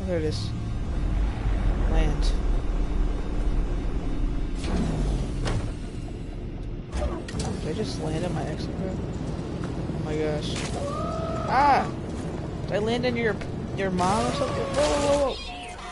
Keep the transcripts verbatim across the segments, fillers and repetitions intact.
there it is. Land. Did I just land on my exit road? Oh my gosh. Ah! Did I land in your your mom or something? Whoa, whoa, whoa, whoa.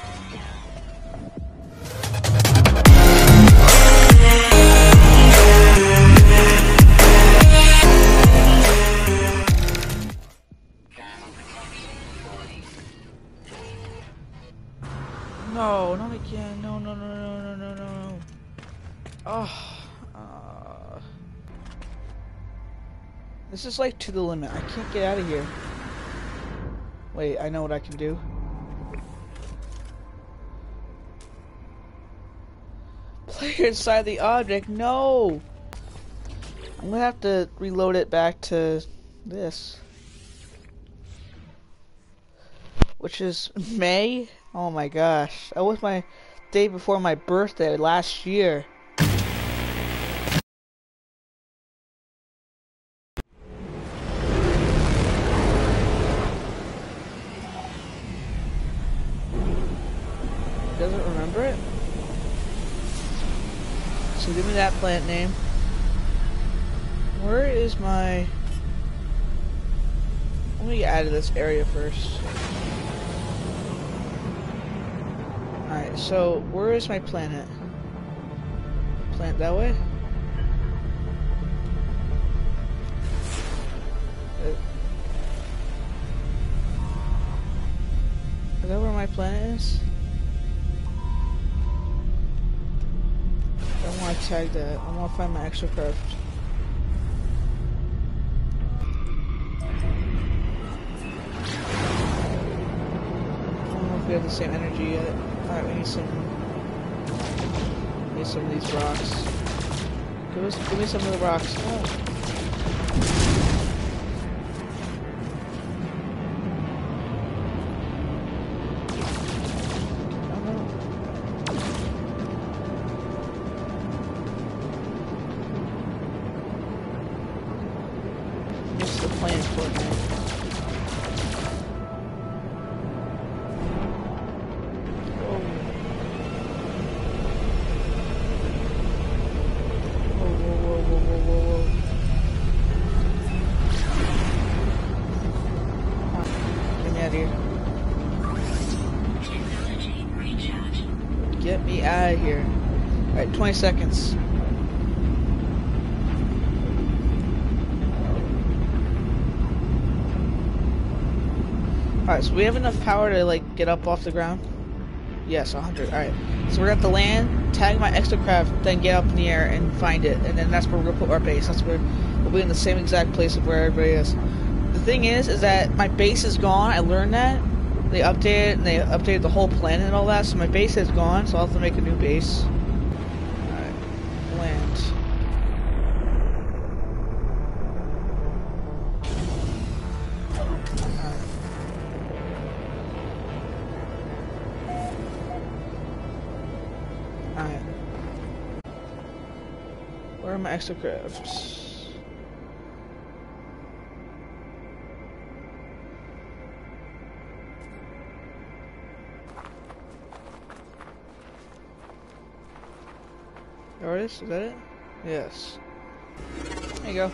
No, not again. No, no, no, no, no, no, no, no. Oh. Uh, this is like to the limit. I can't get out of here. Wait, I know what I can do. Player inside the object. No! I'm gonna have to reload it back to this. Which is May? Oh my gosh. That was my day before my birthday last year. Doesn't remember it? So give me that plant name. Where is my... Let me get out of this area first. Alright, so where is my planet? Plant that way? Is that where my planet is? I want to tag that. I want to find my extra craft. I don't know if we have the same energy yet. Alright, we need some. We need some of these rocks. Give us, give me some of the rocks. Oh. Get me out of here. Alright, twenty seconds. Alright, so we have enough power to like get up off the ground? Yes, one hundred. Alright. So we're gonna have to land, tag my extra craft, then get up in the air and find it. And then that's where we're gonna put our base. That's where we'll be in the same exact place of where everybody is. The thing is, is that my base is gone. I learned that. They updated it, and they updated the whole planet and all that, so my base is gone, so I'll have to make a new base. Alright. Land. Alright. Alright. Where are my extra crafts? Artist, is that it? Yes. There you go.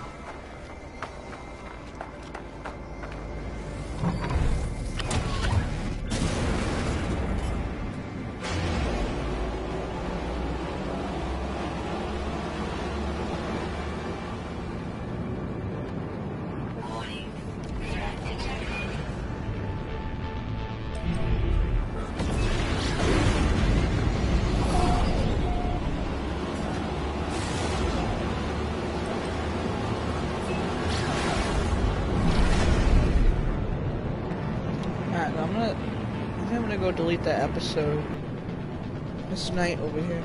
I'm gonna, I think I'm gonna go delete that episode. It's night over here.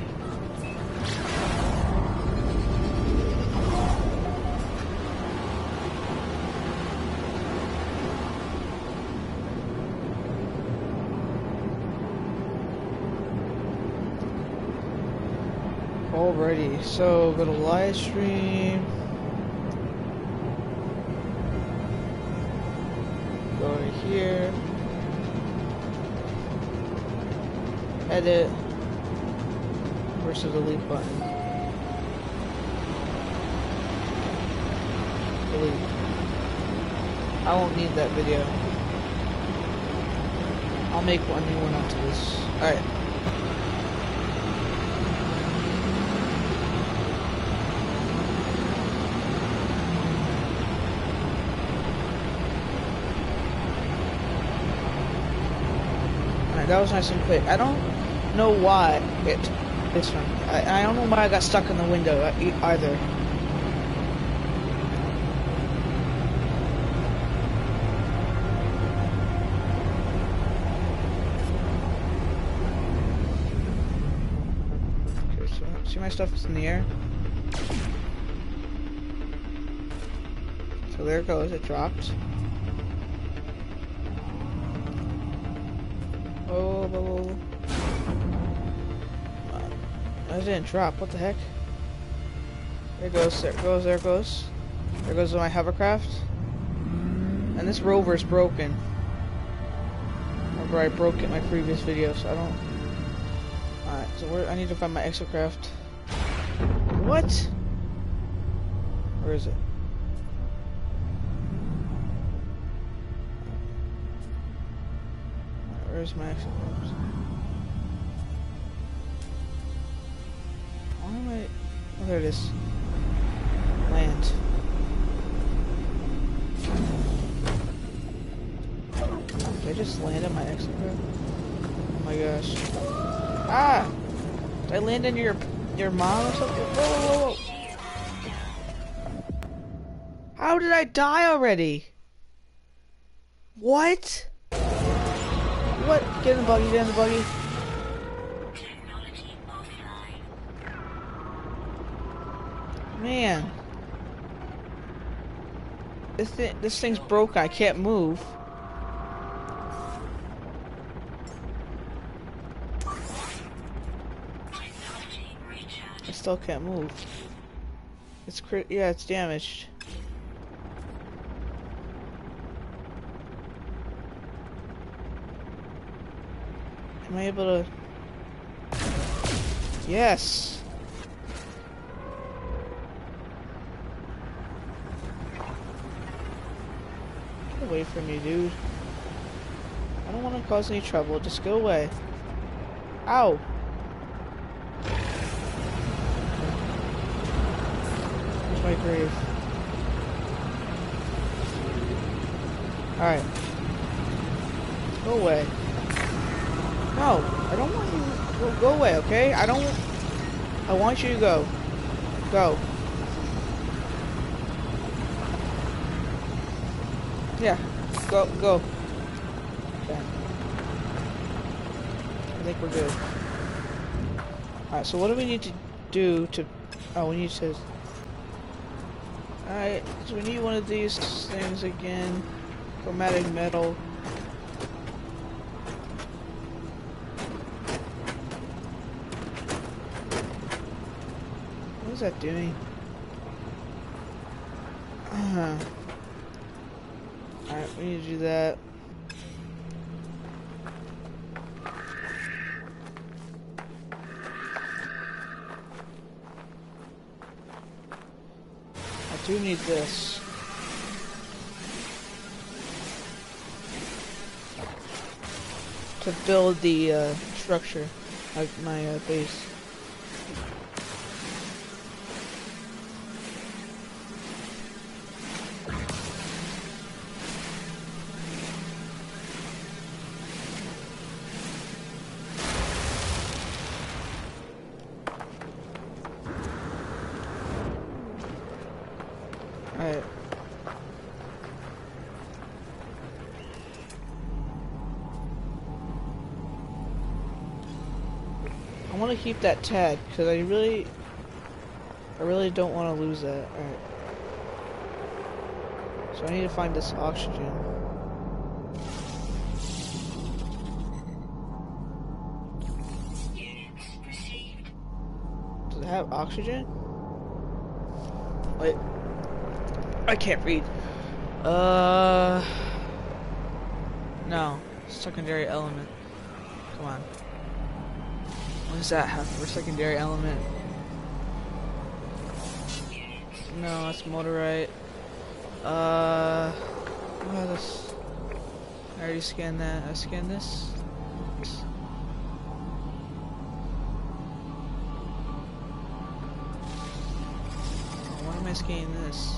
Alrighty, so go to live stream. Go to here. Edit. Where's the delete button? Delete. I won't need that video. I'll make one new one after this. Alright. Alright, that was nice and quick. I don't know why it this one. I, I don't know why I got stuck in the window either. See, my stuff is in the air. So there it goes, it dropped. Oh, oh, oh. That didn't drop, what the heck? There it goes, there it goes, there it goes. There goes my hovercraft. And this rover is broken. Remember I broke it in my previous video, so I don't... Alright, so where I need to find my exocraft. What? Where is it? Where's my exocraft? Why am I... Oh, there it is. Land. Did I just land on my exocraft? Oh my gosh. Ah! Did I land in your your mom or something? Whoa, whoa, whoa! How did I die already? What? What? Get in the buggy, get in the buggy. Man. This thing, this thing's broke, I can't move. I still can't move. It's crit- yeah, it's damaged. Am I able to... Yes! Get away from me, dude. I don't want to cause any trouble, just go away. Ow! My grave. Alright. Go away. No, I don't want you to go, go away, okay? I don't... I want you to go. Go. Yeah. Go, go. Okay. I think we're good. Alright, so what do we need to do to... Oh, we need to... Alright, so we need one of these things again. Chromatic metal. What is that doing? Uh, Alright, we need to do that. I do need this. To build the uh, structure of my uh, base. Alright. I want to keep that tag because I really, I really don't want to lose that. Alright. So I need to find this oxygen. Does it have oxygen? Wait. I can't read. Uh. No. Secondary element. Come on. What does that have for a secondary element? No, that's motorite. Uh, what this? I already scanned that. I scanned this. Why am I scanning this?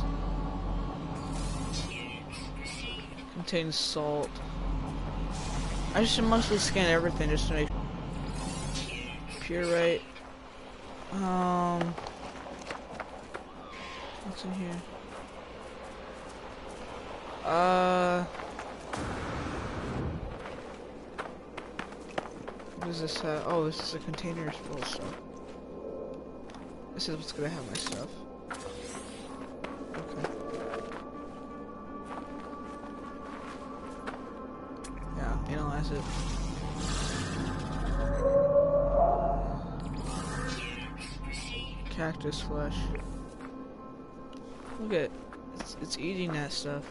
Contains salt. I should mostly scan everything just to make purite. Um, what's in here? Uh, what is this? Uh, oh, this is a container full of stuff. This is what's gonna have my stuff. Okay. Yeah, analyze it. Cactus flesh. Look at it's, it's eating that stuff.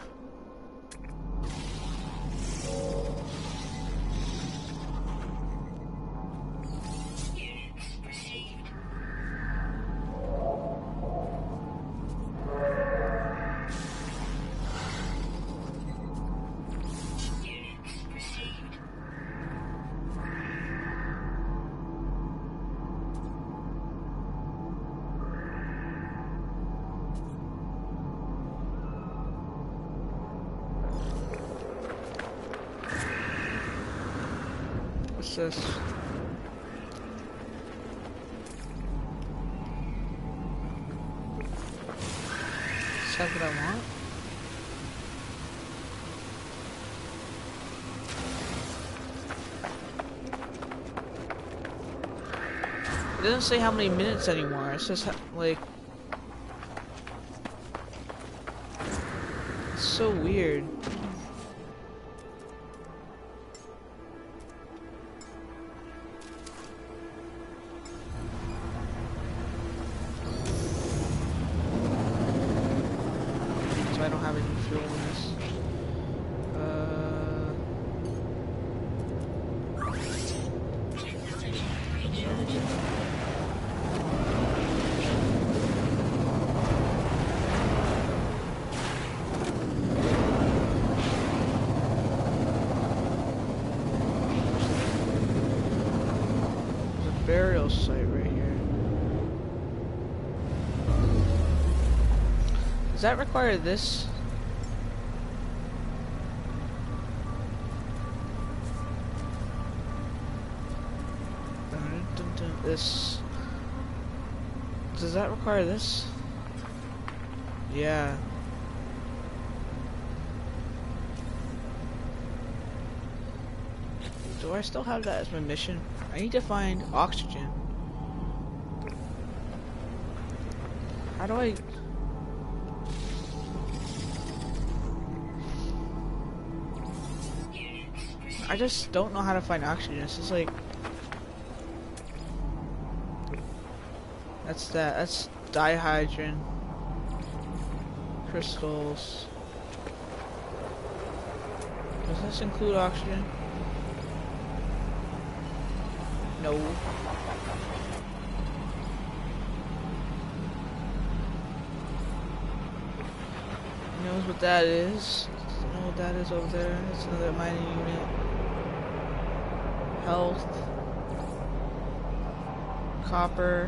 What's this? Is that what I want? It doesn't say how many minutes anymore. It's just like it's so weird. I don't have any fuel in this. Uh, there's a burial site right here. Does that require this? Dun, dun, dun, this. Does that require this? Yeah. Do I still have that as my mission? I need to find oxygen. How do I... I just don't know how to find oxygen. It's just like... That's that. That's dihydrogen. Crystals. Does this include oxygen? No. Who knows what that is? Don't know what that is over there. It's another mining unit. Health. Copper.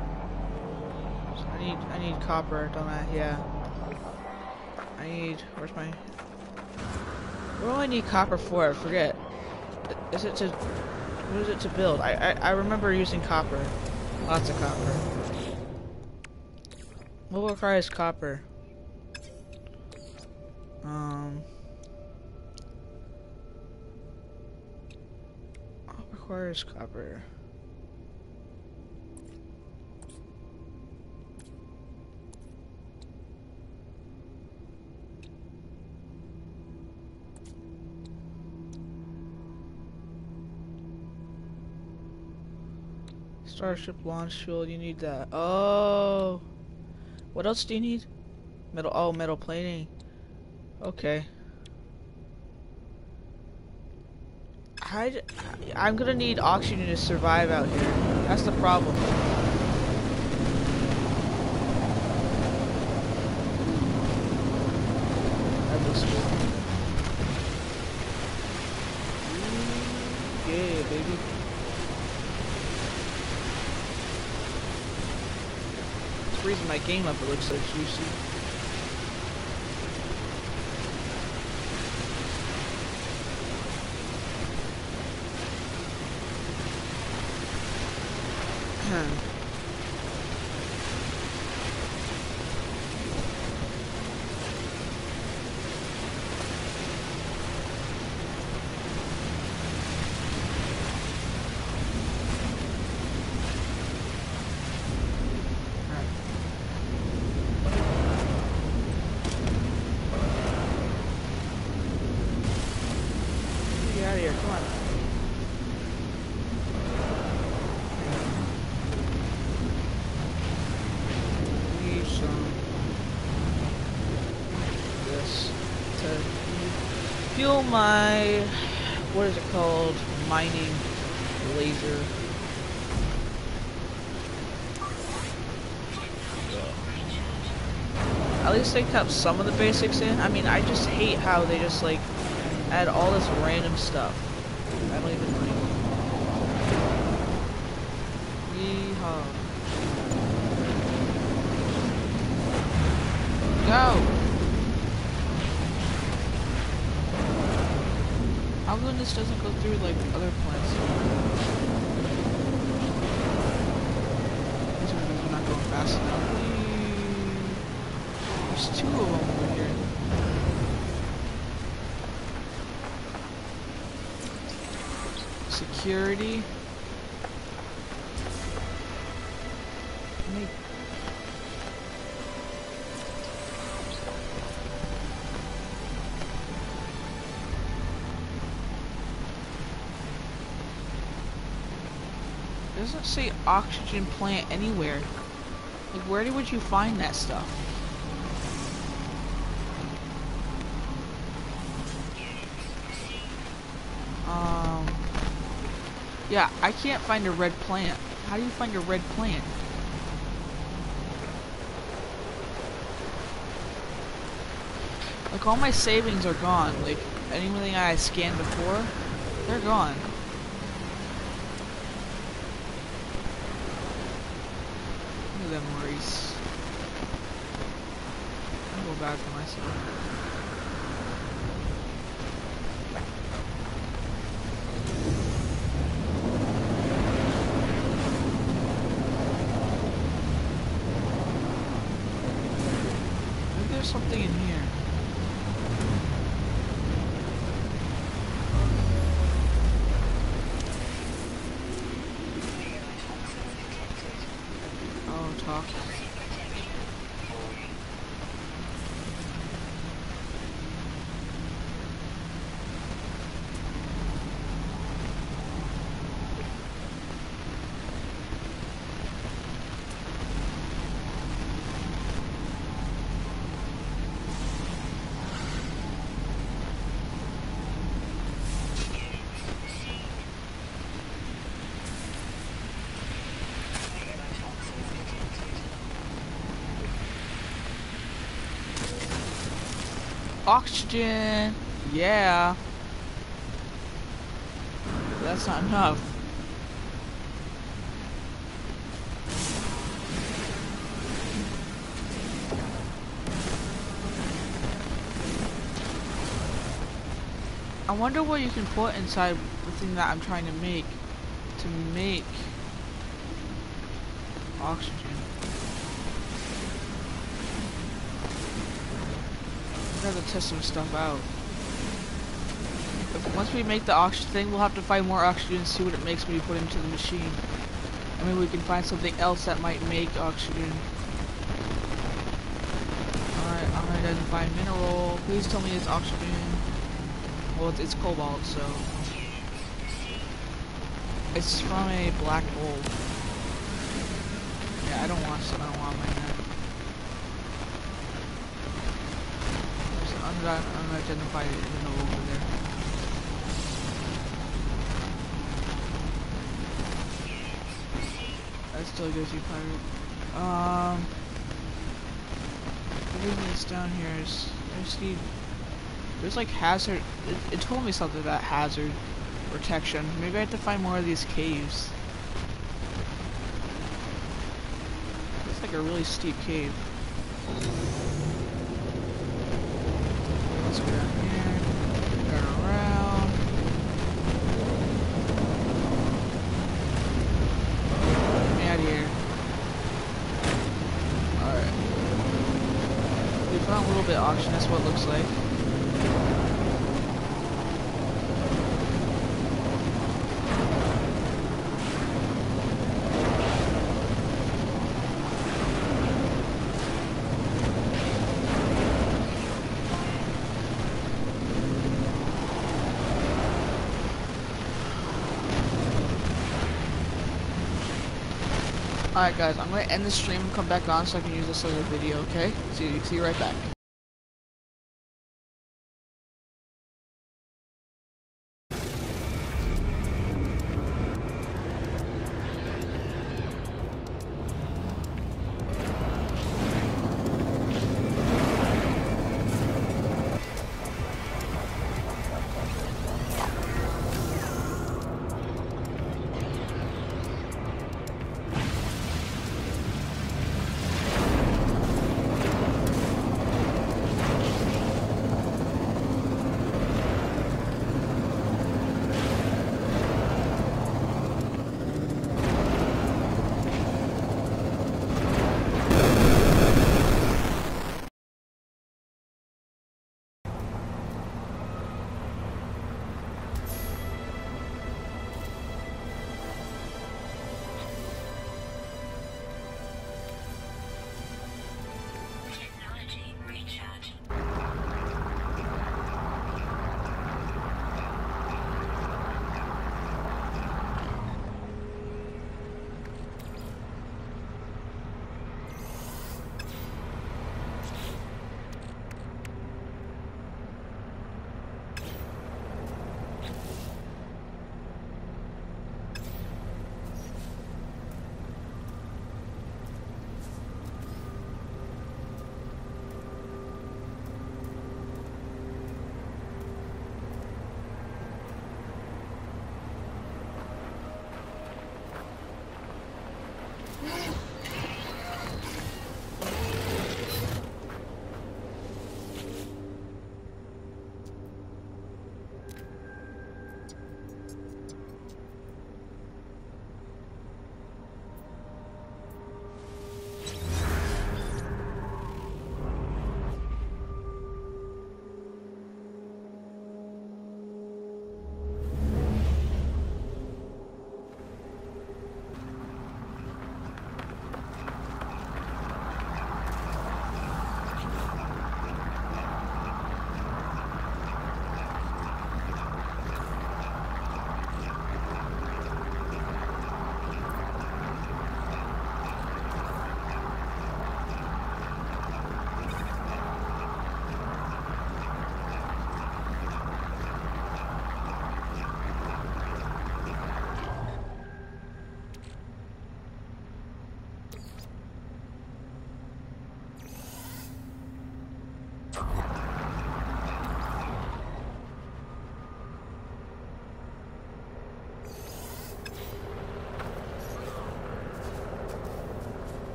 I need I need copper, don't I? Yeah. I need where's my what do I need copper for? I forget. Is it to what is it to build? I I, I remember using copper. Lots of copper. What requires copper? Um what requires copper? Starship launch fuel, you need that. Oh, what else do you need? Metal. Oh, metal plating. Okay. I, I'm gonna need oxygen to survive out here. That's the problem. That looks good. Yeah, baby. It's freezing my game up, it looks like juicy. Get out of here, come on. Need some this to fuel my, what is it called? Mining laser. At least they kept some of the basics in. I mean, I just hate how they just like add all this random stuff. I don't even like. Yeehaw. Go! How come this doesn't go through like other plants? These are not going fast enough. There's two of them over here. Security. Make It doesn't say oxygen plant anywhere. Like, where would you find that stuff? Um. Yeah, I can't find a red plant. How do you find a red plant? Like, all my savings are gone. Like, anything I scanned before, they're gone. Look at them Maurice. I feel bad for myself. Maybe there's something in here. Oh, talk. Oxygen! Yeah! That's not enough. I wonder what you can put inside the thing that I'm trying to make to make oxygen. I have to test some stuff out. If, once we make the oxygen thing, we'll have to find more oxygen and see what it makes when you put it into the machine. I mean, we can find something else that might make oxygen. Alright, unidentified mineral. Please tell me it's oxygen. Well, it's, it's cobalt, so. It's from a black hole. Yeah, I don't want some. I don't want my neck. Unidentified mineral over there. still goes you pirate. Um, everything that's down here is, I just need, there's like hazard, it, it told me something about hazard protection. Maybe I have to find more of these caves. It's like a really steep cave. Let's go down here, turn around. Get me out of here. Alright. We found a little bit of oxygen, that's what it looks like. Alright guys, I'm gonna end the stream and come back on so I can use this as a video, okay? See you, see you right back.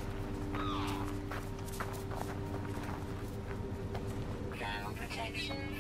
Protection